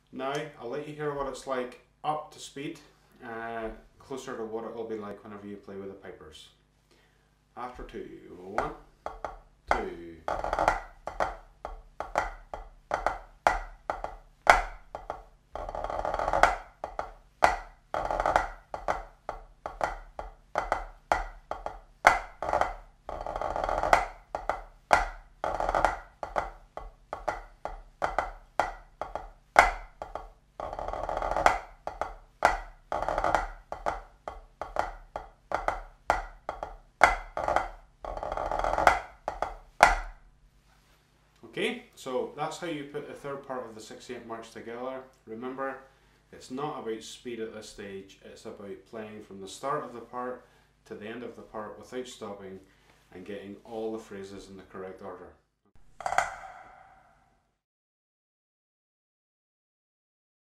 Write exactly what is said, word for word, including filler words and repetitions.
Now I'll let you hear what it's like up to speed, uh, closer to what it will be like whenever you play with the pipers. After two, one, two. Okay, so that's how you put the third part of the sixty-eight march together. Remember, it's not about speed at this stage, it's about playing from the start of the part to the end of the part without stopping and getting all the phrases in the correct order.